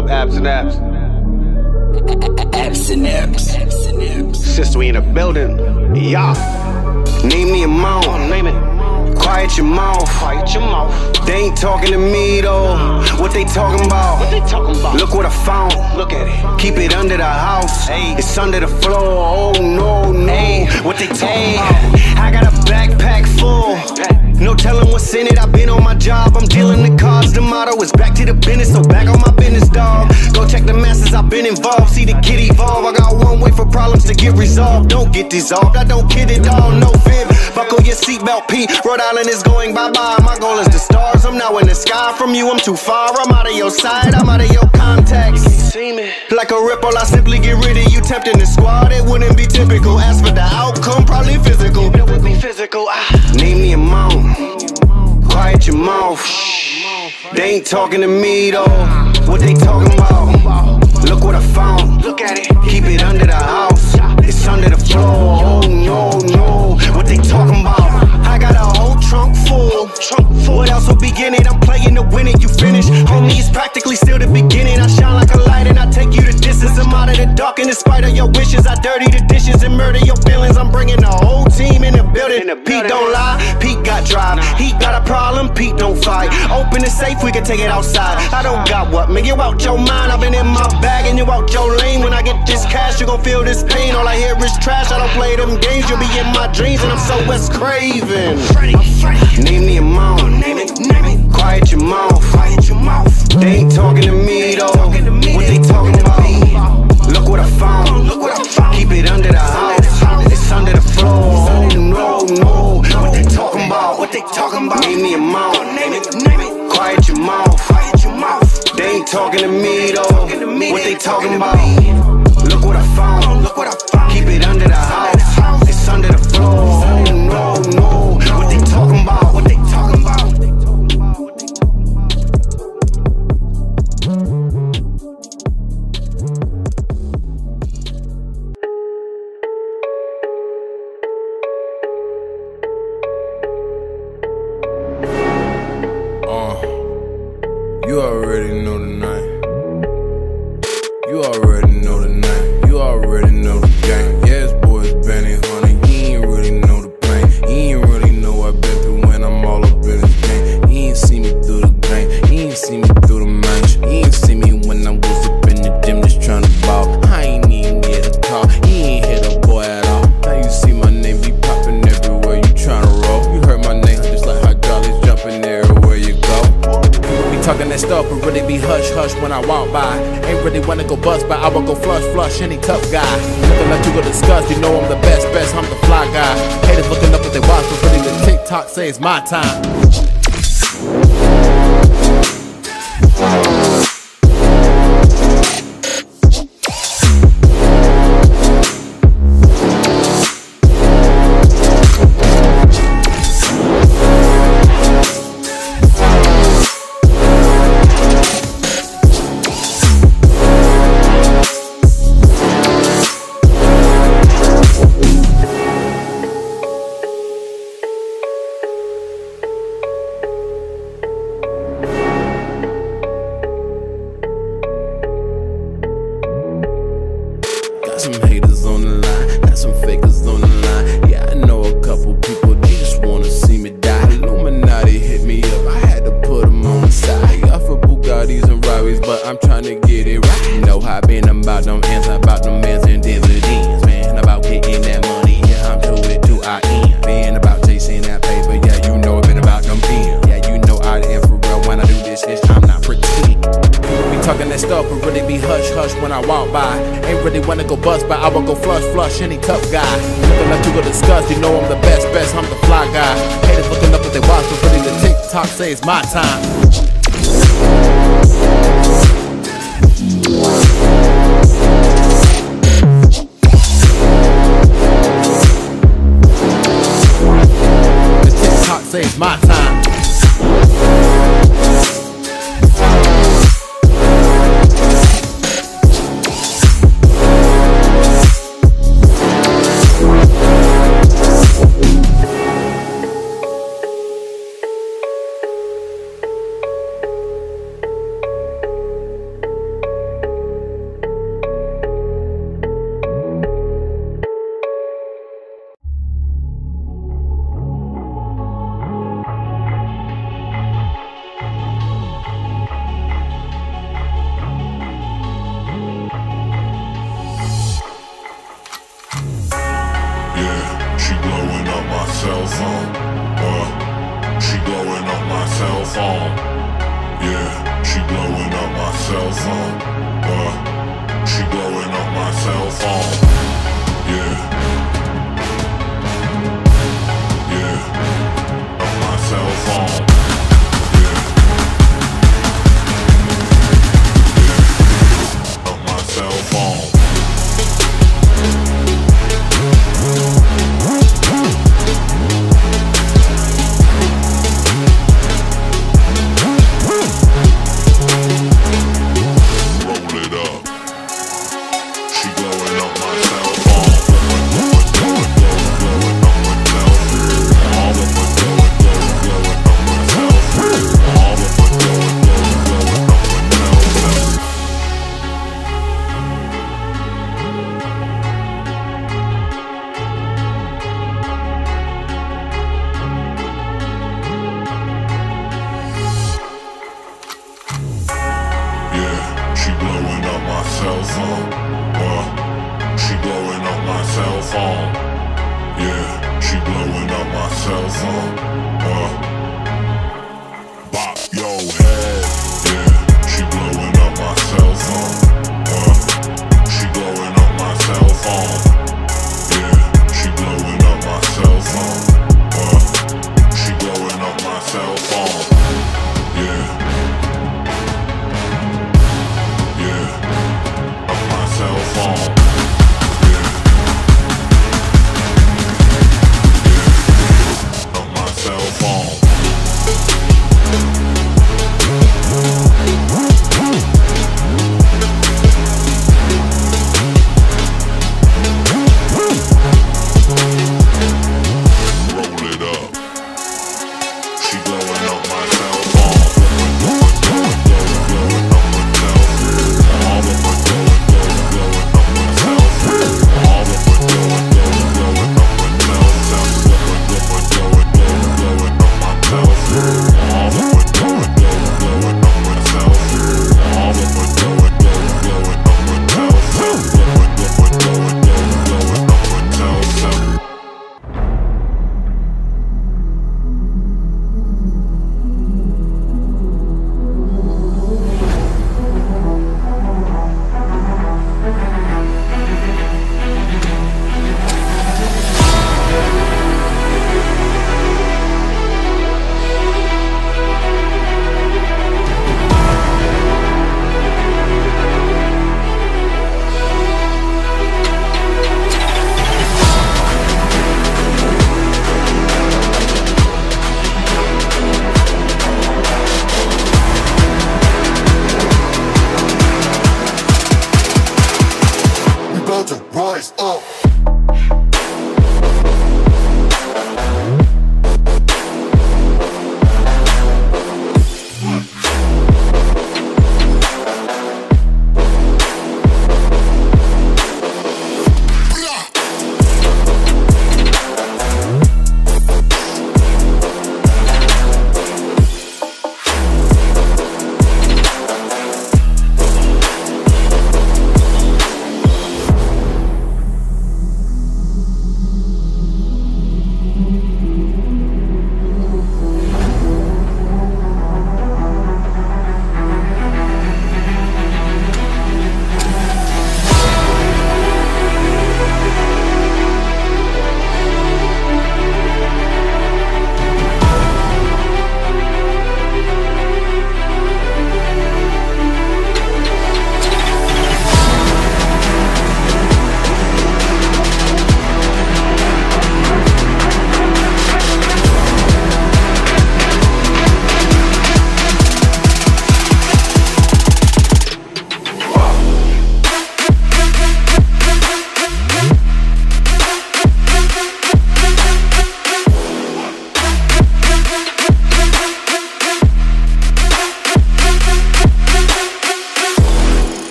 up, Abs and Abs? Abs and Abs. Abs and Abs. Sister, we in the building. Yeah. Name me a mouth. Name it. Quiet your mouth. Quiet your mouth. They ain't talking to me though. What they talking about? What they talking about? Look what I found. Look at it. Keep it under the house. Hey. It's under the floor. Oh no, no. Hey. What they talking Hey. about? I got a backpack full. No telling what's in it. I've been on my job. I'm dealing the cards. The motto is back to the business. So back on my business, dog. Go check the masses. I've been involved. See the kid evolve. I got one way for problems to get resolved. Don't get dissolved. I don't kid it all. No fib. Buckle your seatbelt, P. Rhode Island is going bye-bye. My goal is the stars. I'm now in the sky. From you, I'm too far. I'm out of your side. I'm out of your contacts. See me? Like a ripple, I simply get rid of you. Tempting the squad, it wouldn't be typical. As for the outcome, probably physical. It would be physical. Name me a mouth. Quiet your mouth. They ain't talking to me though. What they talking about? Look what I found. Look at it. Keep it under the house. It's under the floor. Oh no, no. What they talking about? I got a whole trunk full. What else will begin it? I'm playing to win it. You finish. Homie, it's practically still the beginning. I shine like a light and I take you to distance. I'm out of the dark and in spite of your wishes. I dirty the dishes and murder your feelings. I'm bringing the whole team in the building. Pete don't lie. Pete got drive. He got a problem. Pete don't fight. Open the safe. We can take it outside. I don't got what, man. You out your mind. I've been in my bag and you out your lane. When I get this cash, you gon' feel this pain. All I hear is trash. I don't play them games. You'll be in my dreams and I'm so Wes Craven. Name me a mouth. Quiet your mouth. They ain't talking to me though. What they talking about? Look what I found. Keep it under the house. It's under the floor. Oh no, no. What they talking about? Name me a mouth. Quiet your mouth. They ain't talking to me though. What they talking about? Look what I found. Keep it under the house. It's under the floor. Oh no, no. What they talking about? You already know the night. You already know the night. You already know the game. Yes, boys, Benny, honey. He ain't really know the pain. He ain't really know what I've been through when I'm all up in his game. He ain't see me through the game. He ain't see me through the match. He ain't see me when I was up in the gym just trying to ball. I ain't even get a call. He ain't hit a boy at all. Now you see my name be popping everywhere you trying to roll. You heard my name just like hydraulics jumping everywhere you go. Talking that stuff, but really be hush hush when I walk by. Ain't really wanna go bust, but I will go flush any tough guy. Nothing that you go discuss, you know I'm the best, I'm the fly guy. Haters looking up at their watch, but really the TikTok say it's my time. Some haters on the line, got some fakers on the line. Yeah, I know a couple people, they just wanna see me die. Illuminati hit me up, I had to put them on the side. I for Bugattis and Rarries, but I'm trying to get it right. You know how I been about them ends, about them ends and dividends. Man, about getting that money, yeah, I'm to it to I end. Been about chasing that paper, yeah, you know I've been about them pins. Yeah, you know I am for real when I do this shit, I'm not pretending. Talking that stuff, but really be hush hush when I walk by. Ain't really wanna go bust, but I will go flush any tough guy. Nothing that you go discuss, you know I'm the best, I'm the fly guy. Haters looking up at their watch, but really the TikTok say it's my time. The TikTok say it's my time. She blowing up my cell phone. She blowing up my cell phone. Yeah, she blowing up my cell phone. She blowing up my cell phone. Yeah. Yeah. Up my cell phone. Yeah. Yeah. Up my cell phone. Roll it up. She blowing up my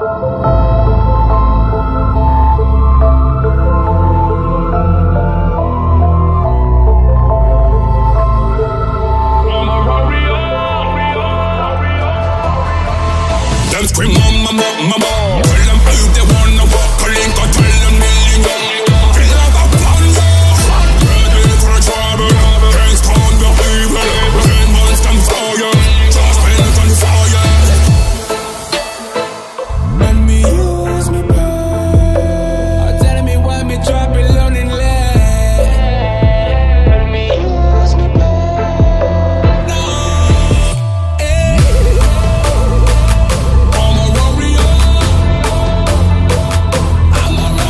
Them scream mama, mama, mama. Tell them if they wanna walk a link, I tell them million. Feel like a plunder. Ready for the trouble. Can't stand the evil. 10 months on fire. Just bent on fire. Let me use me back. Telling me why me drop it lonely. Let me use me back. No, hey. I'm a warrior. I'm a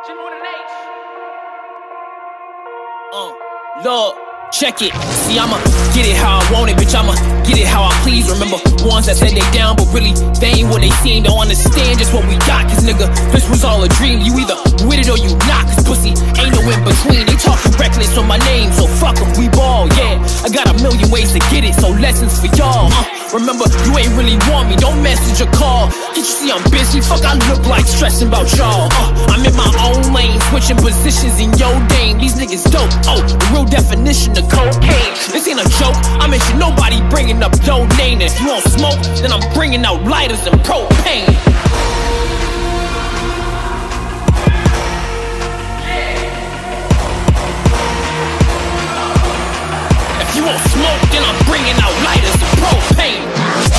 Lord, check it. See, I'ma get it how I want it, bitch. I'ma get it how I please. Remember, ones that said they down, but really, they ain't what they seem. Don't understand just what we got, cause nigga, this was all a dream. You either with it or you not, cause pussy ain't no in between. They talking reckless on my name, so fuck them, we ball, yeah. I got a million ways to get it, so lessons for y'all. Remember, you ain't really want me, don't message or call. Can't you see I'm busy? Fuck, I look like stressing about y'all. I'm in my own lane, switching positions in your game. These niggas dope, the real definition of cocaine. This ain't a joke, I mention nobody bringing up your name. If you want smoke, then I'm bringing out lighters and propane. If you want smoke, then I'm bringing out lighters and propane.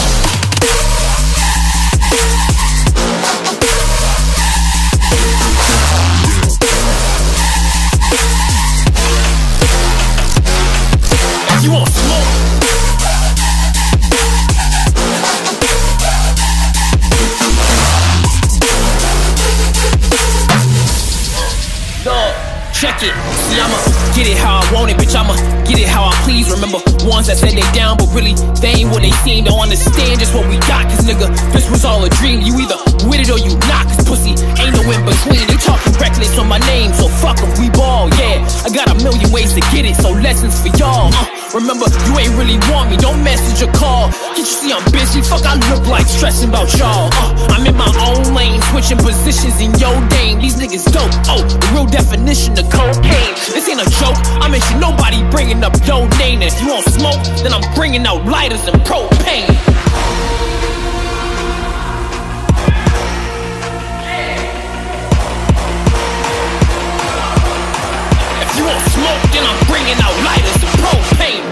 If you want smoke, check it. See, I'ma get it how I want it, bitch. I'ma get it how I please. Remember, ones that said they down, but really, they ain't what they seem. Don't understand just what we got, cause nigga, this was all a dream. You either with it or you not, cause pussy ain't no in between. They talking reckless on my name, so fuck them, we ball, yeah. I got a million ways to get it, so lessons for y'all. Remember, you ain't really want me, don't message or call. Can't you see I'm busy? Fuck, I look like stressing about y'all. I'm in my own lane, switching positions in your game. These niggas dope, the real definition of cocaine. This ain't a joke, I mention nobody bringing up your name. If you want smoke, then I'm bringing out lighters and propane. If you want smoke, then I'm bringing out lighters and propane.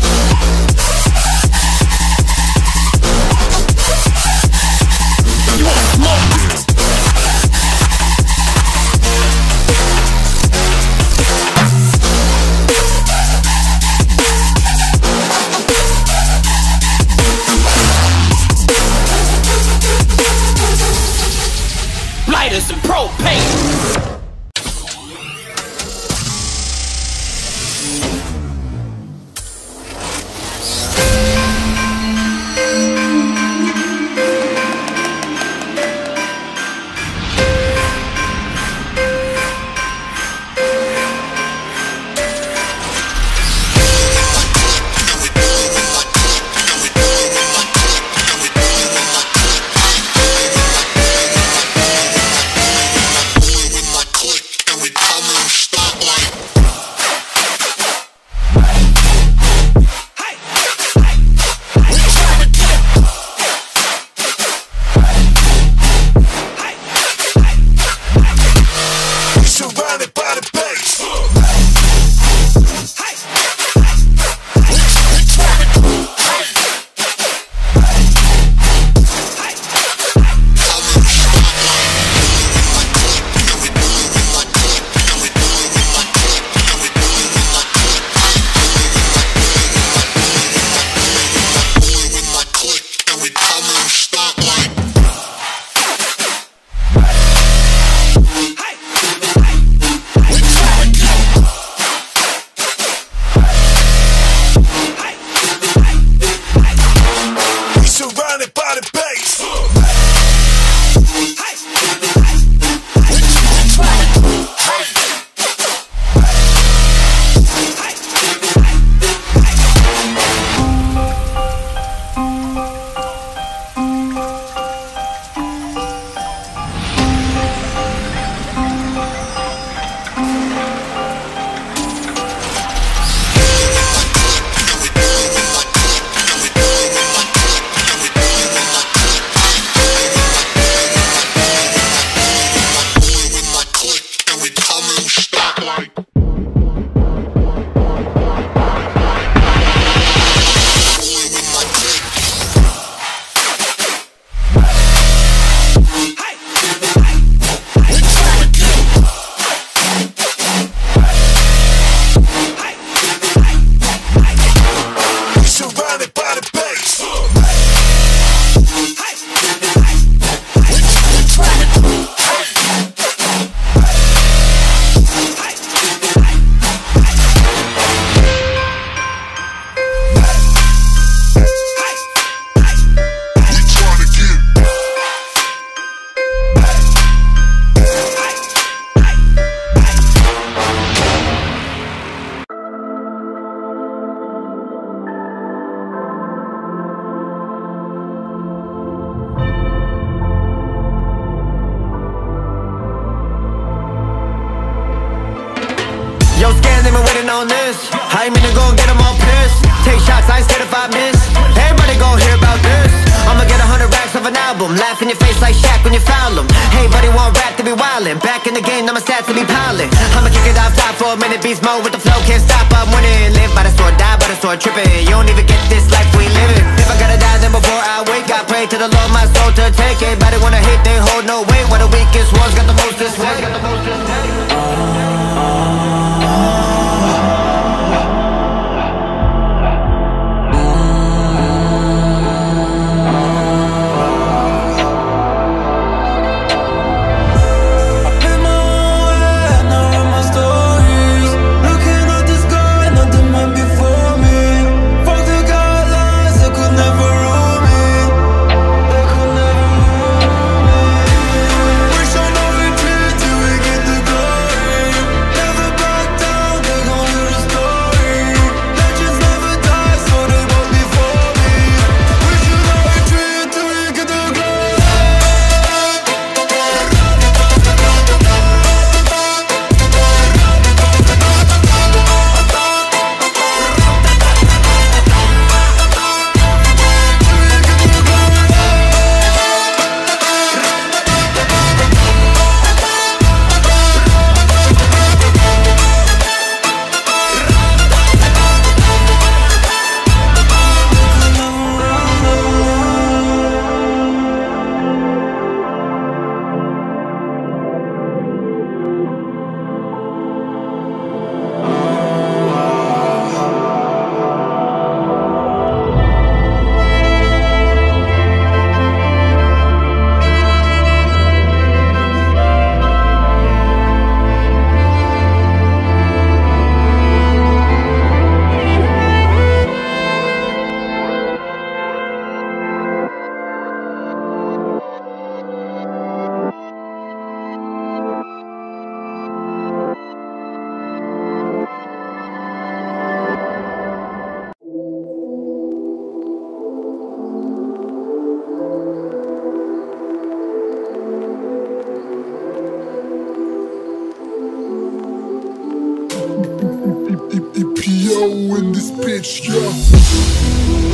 If you want smoke, lighters and propane. sipping on this. I ain't mean to go and get them all pissed. Take shots, I ain't scared if I miss. Everybody gon' hear about this. I'ma get 100 racks of an album. Laugh in your face like Shaq when you foul him. Hey buddy, want rap to be wildin'. Back in the game, now my stats to be piling. I'ma kick it off top for a minute. Beast mode with the flow, can't stop, I'm winning. Live by the sword, die by the sword, trippin'. You don't even get this life we living. If I gotta die, then before I wake, I pray to the Lord, my soul to take. Everybody wanna hate, they hold no weight. While the weakest ones got the most this way. EPO in this bitch, yeah.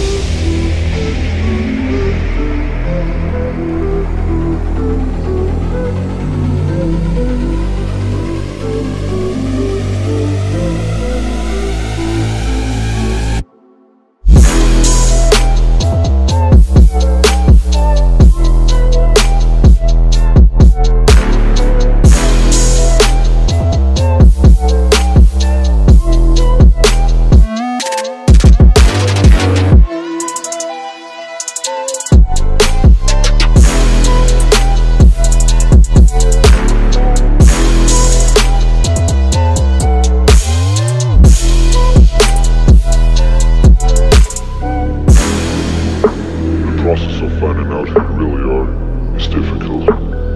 Finding out who you really are is difficult.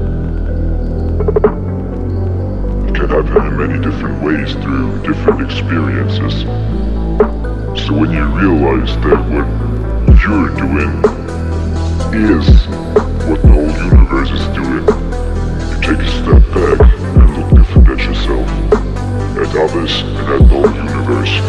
It can happen in many different ways through different experiences. So when you realize that what you're doing is what the whole universe is doing, you take a step back and look different at yourself, at others, and at the whole universe.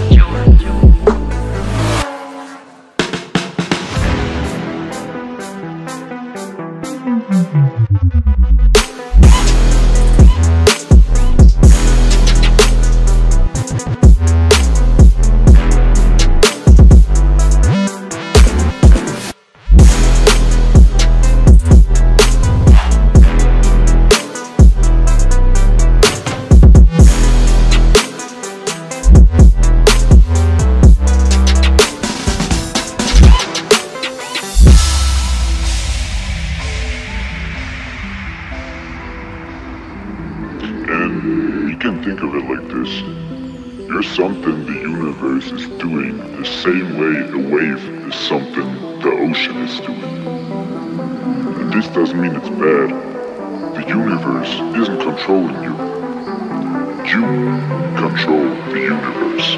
And you can think of it like this. You're something the universe is doing the same way a wave is something the ocean is doing. And this doesn't mean it's bad. The universe isn't controlling you. You control the universe.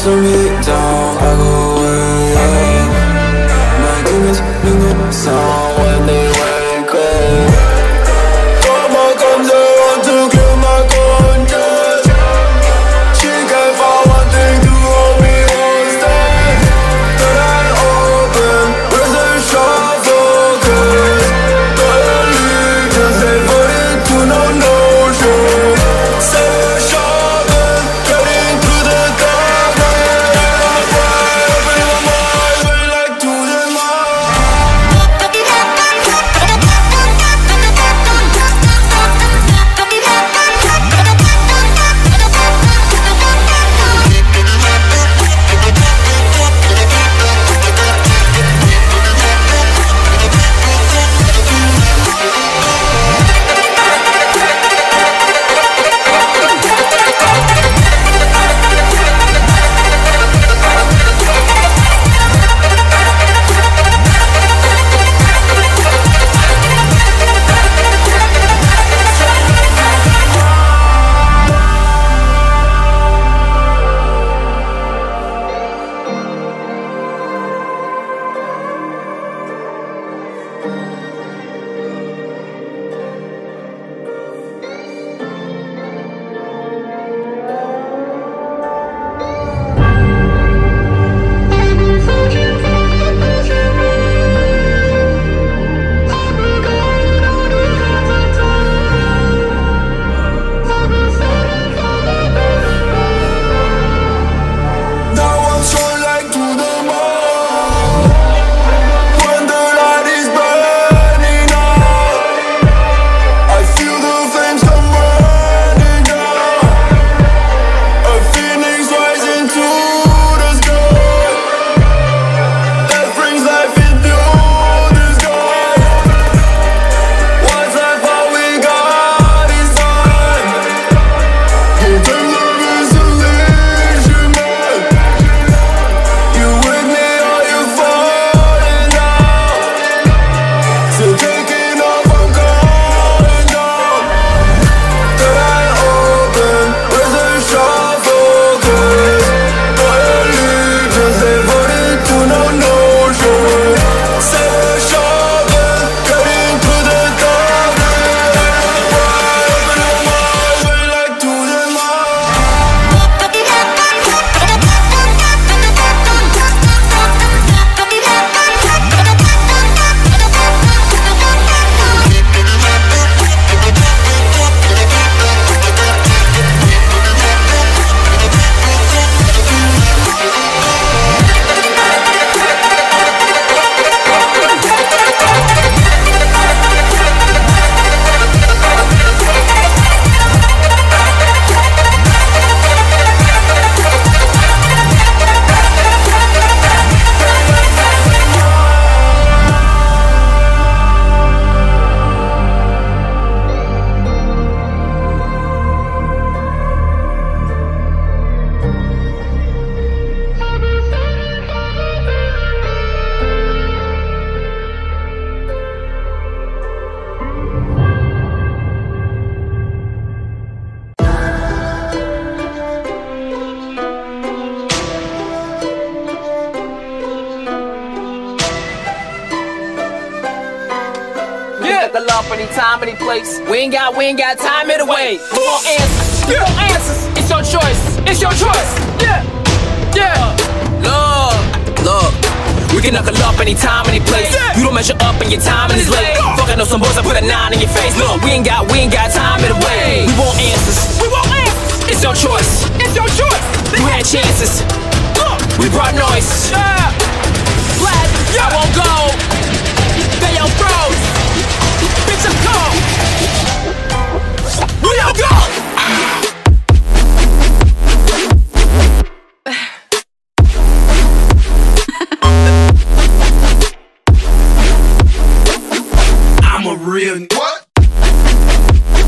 turn me down, I go away. My demons make no sound when they wake up. Karma comes around to kill my conscience. She can't find one thing to hold me hostage. Then I open prison shop focus. The allegiance they put into no notion. Seven sharpen, getting through the darkness. Opening my mind, way like to the Look up anytime, any place. We ain't got time to wait. We want answers. We want answers. It's your choice. It's your choice. Yeah. Look. We can knuckle up anytime, any place. Yeah. You don't measure up and your timing is late. Fuck, I know some boys that put a 9 in your face. Look, we ain't got time to wait. We want answers. We want answers. It's your choice. It's your choice. You had chances. We brought noise. Glad I won't go. They your throws. Bitch, I'm cold. We don't go. I'm a real what?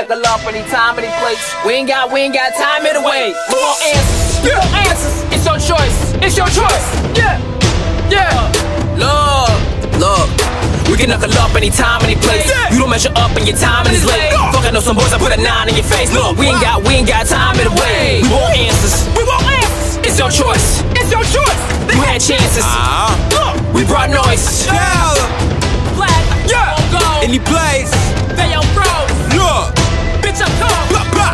knuckle up anytime, any place. We ain't got time to wait. We want answers, we want answers. It's your choice, it's your choice. Yeah, yeah. Look, we can knuckle up anytime, any place. You don't measure up and your timing is late. Fuck, I know some boys that put a 9 in your face. Look, we ain't got time to wait. We want answers, we want answers. It's your choice, it's your choice. You had chances, we brought noise. Yeah, any place. They on bros. Look, bitch, I'm cold. Blah, blah.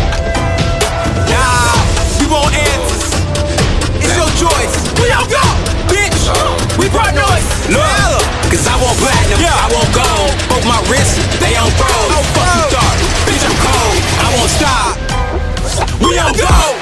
Nah, we want answers. It's your choice. We don't go, bitch. We brought noise. Look, cause I want platinum, I want gold. Both my wrists, they on froze. Oh, fuck you thought, bitch, I'm cold. I won't stop. We don't go.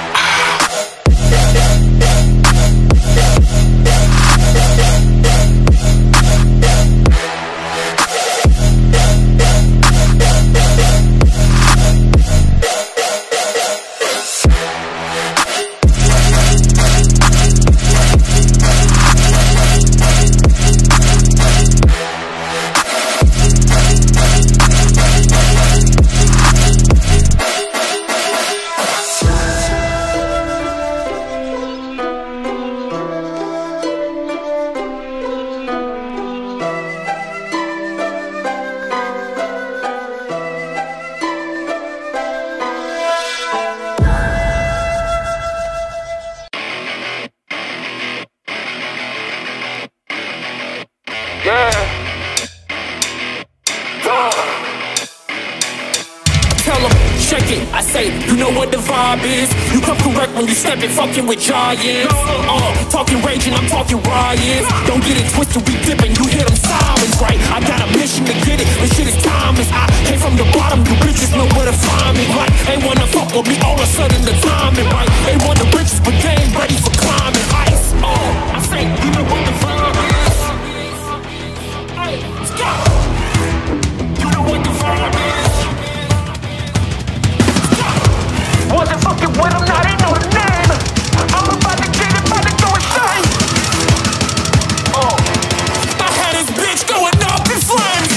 I say, you know what the vibe is. You come correct when you steppin', fucking with giants. Talking raging, I'm talking riots. Don't get it twisted, we dippin', you hear them sirens, right? I got a mission to get it, this shit is timeless. I came from the bottom, you bitches know where to find me, right? Ain't wanna fuck with me, all of a sudden the timing, right? Ain't want the riches, but they ain't ready for climbing ice. I say, you know what the vibe is. Hey, let's go. You know what the vibe is. Wasn't fucking with him, now they know the name. I'm about to get it, about to go insane. I had this bitch going up in flames.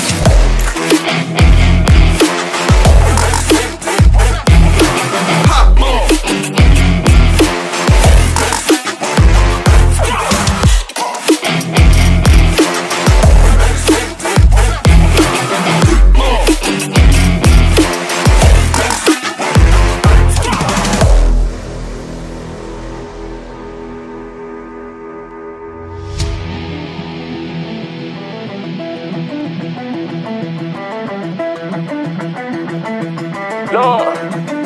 Lord,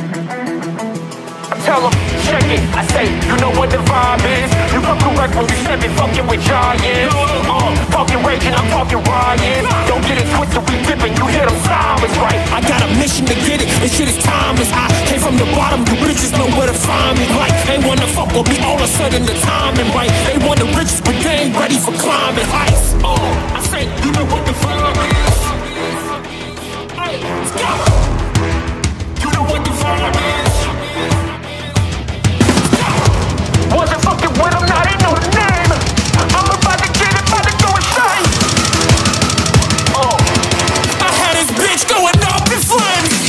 tell them, check it. I say, you know what the vibe is. You come correct when you step it, fucking with giants. Talking raging, I'm talking riots. Don't get it twisted, we dipping, you hear them sirens, right? I got a mission to get it, this shit is timeless. I came from the bottom, you bitches know where to find me, right? Ain't wanna fuck with me, all of a sudden the timing, right? They want the riches, but they ain't ready for climbing heights. I say, you know what the vibe is. Hey, let's go. You know what the vibe is. Wasn't fucking with him, now they know the name. I'm about to get it, about to go insane. I had this bitch going up in flames.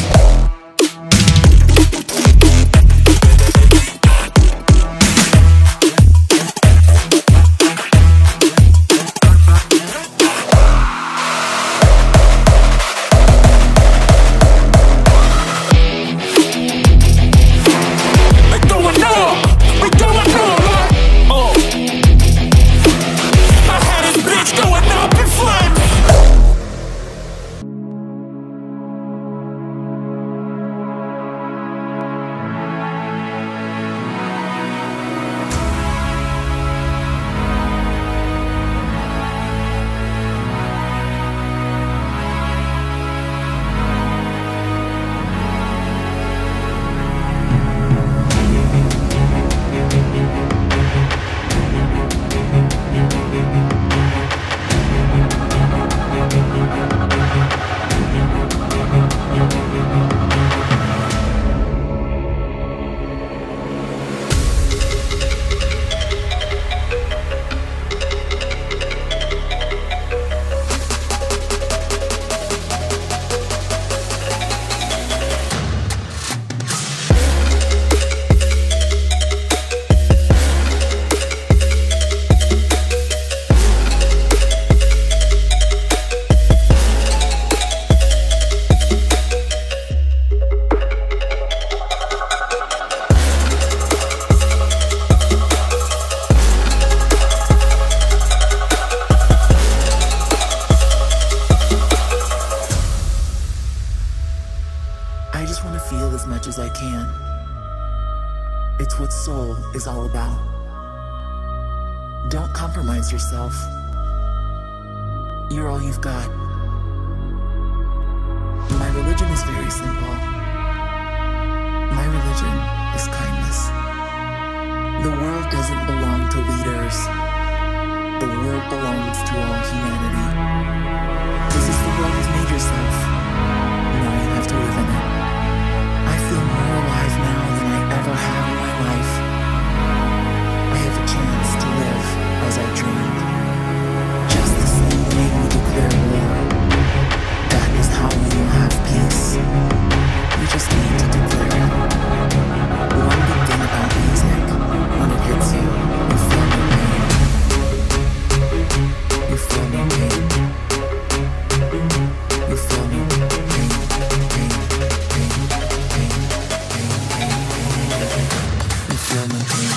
It's what soul is all about. Don't compromise yourself. You're all you've got. My religion is very simple. My religion is kindness. The world doesn't belong to leaders. The world belongs to all humanity. This is the world you've made yourself. Now you have to live in it. I feel more alive now than I ever have in my life. I have a chance to live as I dreamed. Just the same way we declare war. That is how we will have peace. We just need to declare it. One good thing about music, when it hits you, you feel no pain. You feel no pain. You feel no pain. Pain, pain, pain, pain, pain, pain. You feel no pain.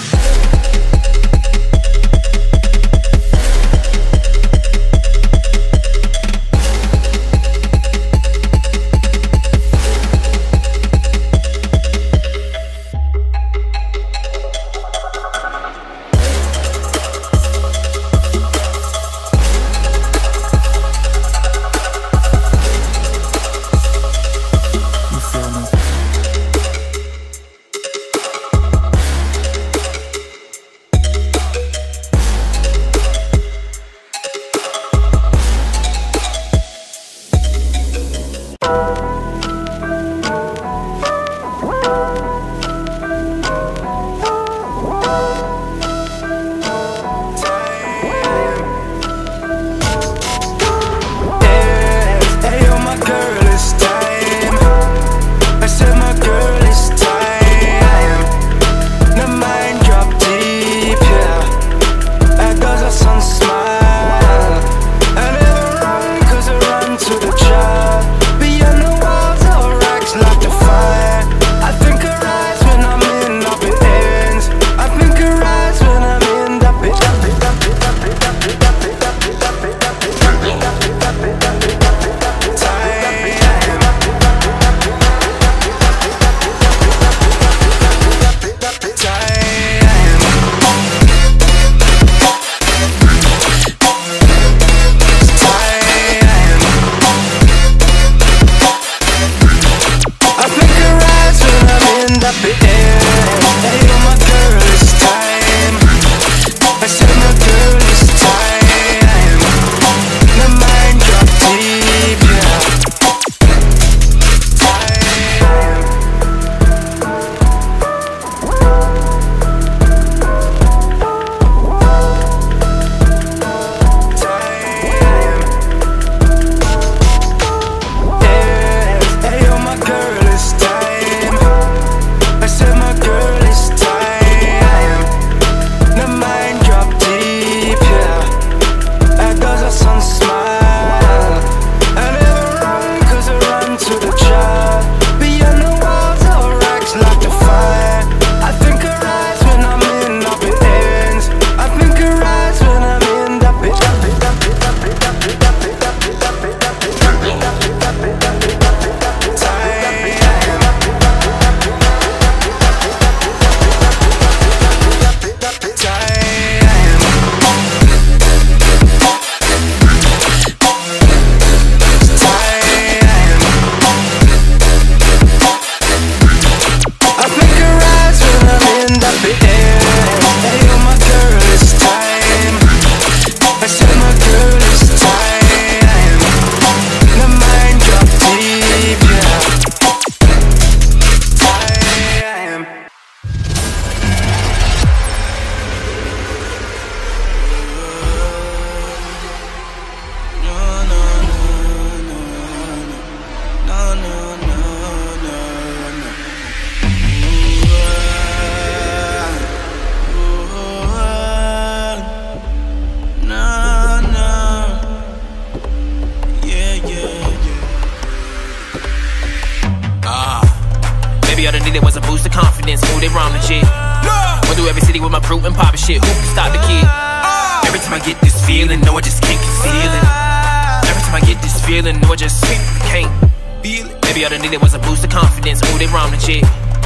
Shit, who can stop the kid? Every time I get this feeling, no, I just can't conceal it. Every time I get this feeling, no, I just can't feel it. Maybe all I needed was a boost of confidence. Ooh, they rhyme the chick.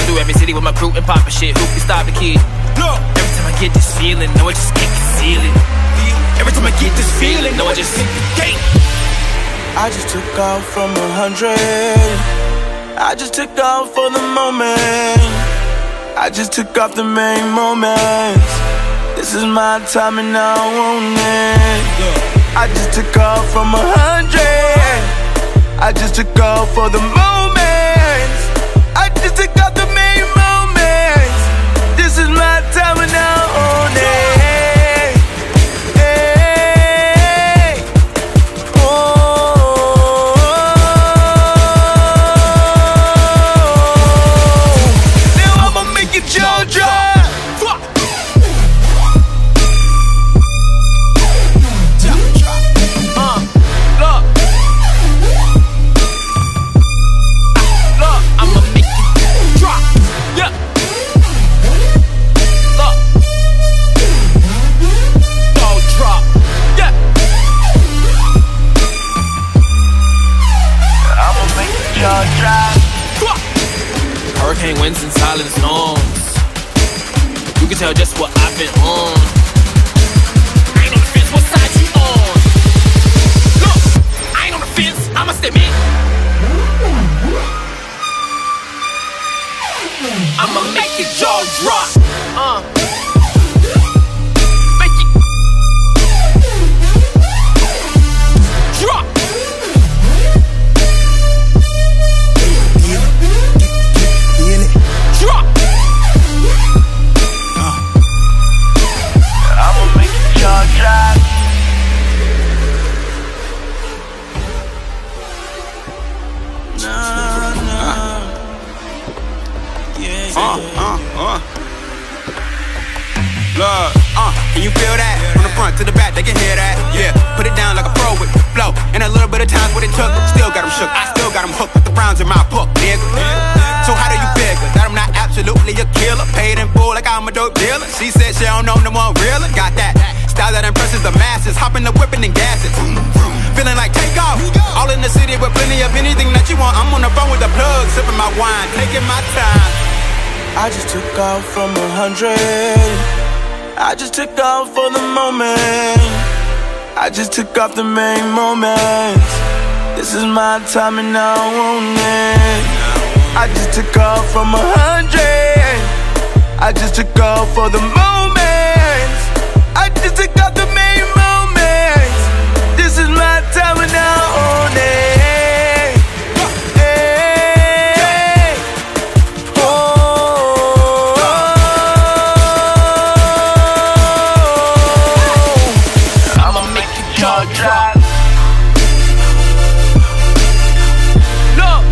Rolling through every city with my crew and poppin' shit. Who can stop the kid? Look, every time I get this feeling, no, I just can't conceal it. Every time I get this feeling, no, I just can't. I just took off from 100. I just took off for the moment. I just took off the main moments. This is my time and I want it. I just took off from 100. I just took off for the moments. I just took off the main moments. This is my time and I own it. Hurricane winds and silent storms. You can tell just what I've been on. I ain't on the fence, what side you on? Look, I ain't on the fence, I must admit. I'ma make your jaw drop. Make it drop. Drop. I'ma make your jaw drop. Look, can you feel that? From the front to the back, they can hear that. Yeah, put it down like a pro with the flow. And a little bit of time what it took, still got them shook. I still got them hooked with the rounds in my book, nigga. So how do you figure that I'm not absolutely a killer? Paid in full like I'm a dope dealer. She said she don't know no one realer. Got that style that impresses the masses. Hop in the whip and then gas it. Feeling like take off. All in the city with plenty of anything that you want. I'm on the phone with the plug, sipping my wine, taking my time. I just took off from 100. I just took off for the moment. I just took off the main moments. This is my time and I want it. I just took off from 100. I just took off for the moments. I just took off the main moments. This is my time and I own it. Drop. Look.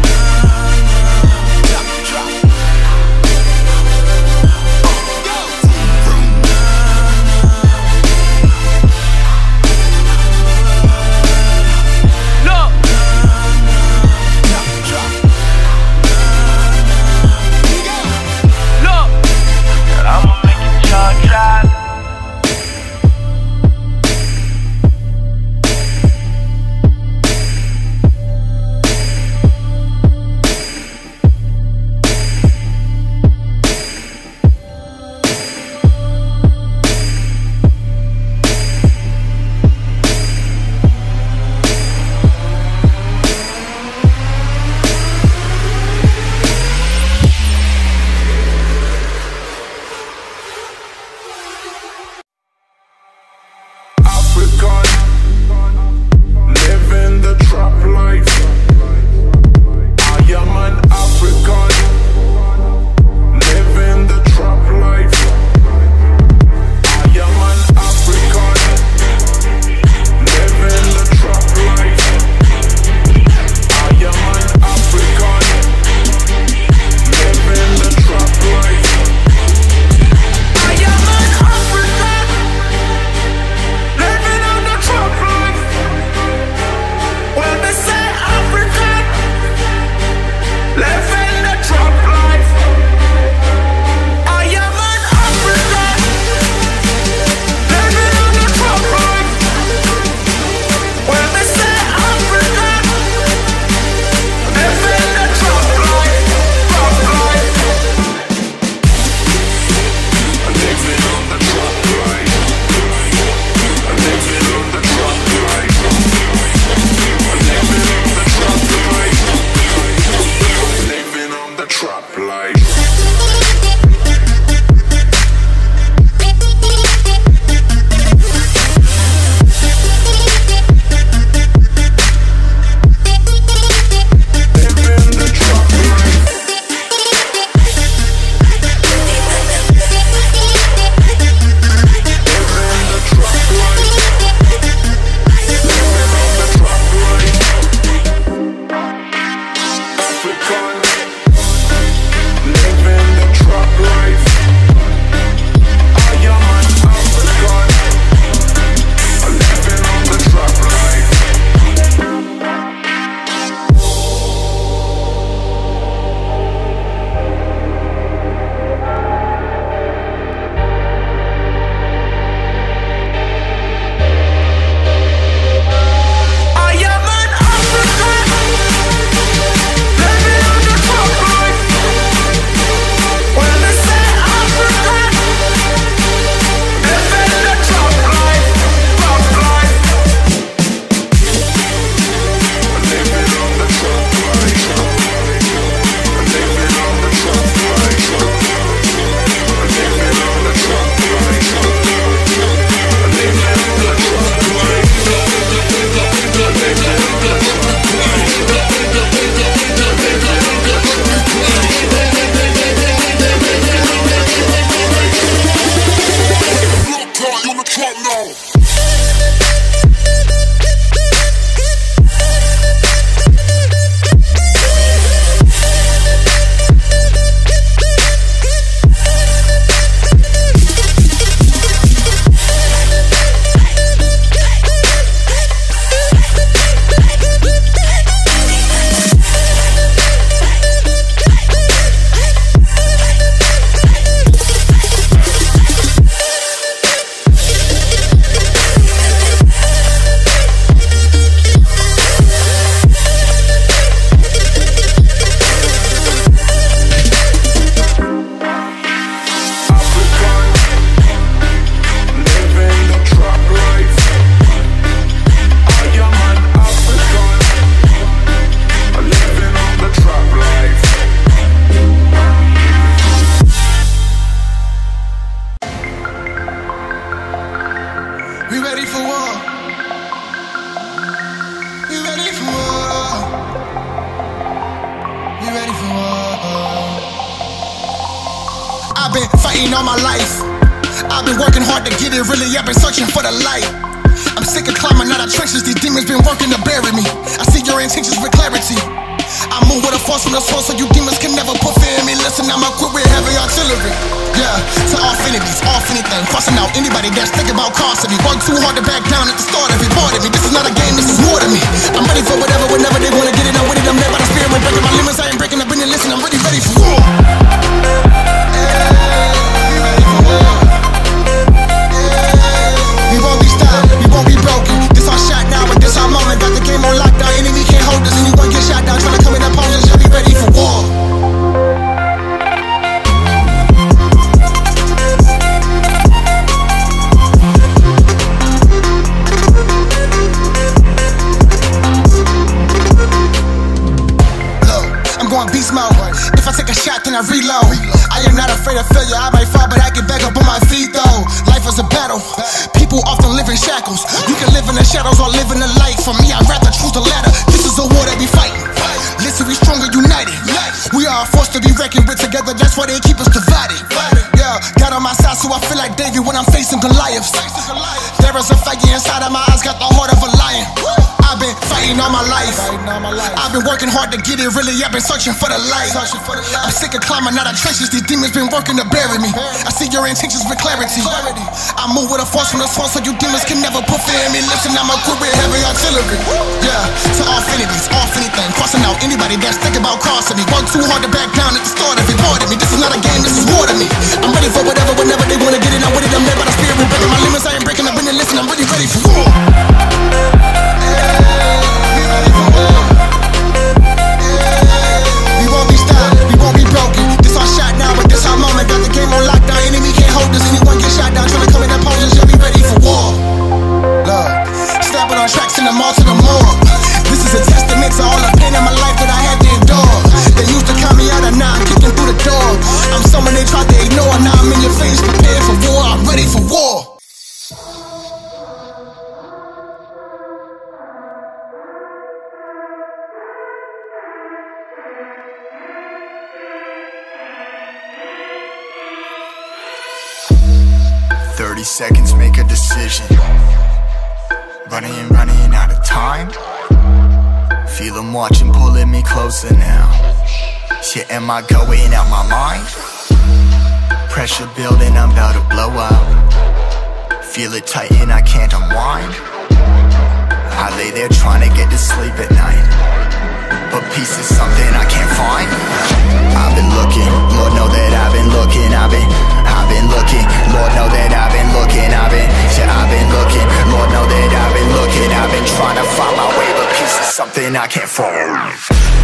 I've been fighting all my life. I've been working hard to get it, really, I've been searching for the light. I'm sick of climbing out of trenches, these demons been working to bury me. I see your intentions with clarity. I move with a force from the source, so you demons can never put fear in me. Listen, I'm equipped with heavy artillery. Yeah, to off enemies, off anything. Crossing out anybody that's thinking about crossing me. Work too hard to back down at the start of it. Part of me, this is not a game, this is more to me. I'm ready for whatever, whenever they wanna get it. I'm with it, I'm led by the spirit. When breaking my limits, I ain't breaking up in it. Listen, I'm really ready for war. We won't be stopped, we won't be broken. This our shot now, and this our moment. Got the game on lockdown, enemy can't hold us. Anyone get shot down, trying to come in opponents, you'll be ready for war. Beast mode. If I take a shot, then I reload. I am not afraid of failure. I might fall, but I get back up on my feet though. Life is a battle. People often live in shackles. You can live in the shadows or live in the light. For me, I'd rather choose the latter. This is a war that we fighting. Listen, we stronger united. We are a force to be reckoned with together. That's why they keep us divided. Yeah, God on my side, so I feel like David when I'm facing Goliath. There is a fire inside of my eyes, got the heart of a lion. I've been fighting all my life. I've been working hard to get it, really, I've been searching for the light. I'm sick of climbing out of trenches, these demons been working to bury me. I see your intentions with clarity. I move with a force from the source, so you demons can never put fear in me. Listen, I'm equipped with heavy artillery. Yeah, to off enemies, off anything. Crossing out anybody that's thinking about crossing me. Work too hard to back down at the start of it. Part of me, this is not a game, this is war to me. I'm ready for whatever, whenever they wanna get it. I'm with it, I'm led by the spirit. Breaking my limits, I ain't breaking up in it. Listen, I'm really ready for war. We won't be stopped, we won't be broken. This our shot now, but this our moment. Got the game on lockdown, enemy can't hold us. Anyone get shot down, trying to come in opponents, you'll be ready for war. Look, snapping on tracks in the mall to the morgue. This is a testament to all the pain in my life that I had to endure. They used to count me out, and now I'm kicking through the door. I'm someone they tried to ignore, now I'm in your face, prepared for war. I'm ready for war. 30 seconds, make a decision. Running out of time. Feel them watching, pulling me closer now. Shit, am I going out my mind? Pressure building, I'm about to blow out. Feel it tighten, I can't unwind. I lay there trying to get to sleep at night, but peace is something I can't find. I've been looking, Lord know that I've been looking. I've been looking, Lord know that I've been looking. I've been looking, Lord know that I've been looking. I've been trying to find my way, but peace is something I can't find.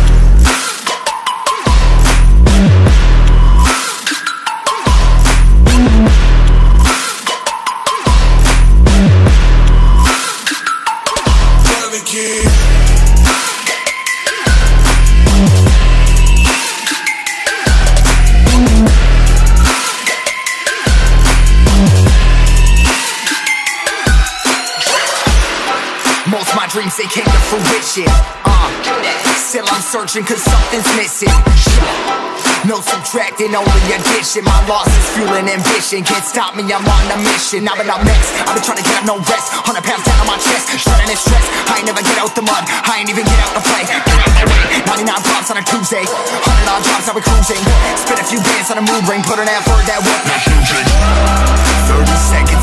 Most my dreams, they came to fruition. Still I'm searching cause something's missing. No subtracting, only addition. My loss is fueling ambition. Can't stop me, I'm on a mission. I've been up next, I've been trying to get out no rest. 100 pounds down on my chest, shredding this stress. I ain't never get out the mud, I ain't even get out to play. 99 drops on a Tuesday, 100 odd drops, now we're cruising. Spit a few bands on a mood ring, put an effort that work. 30 seconds.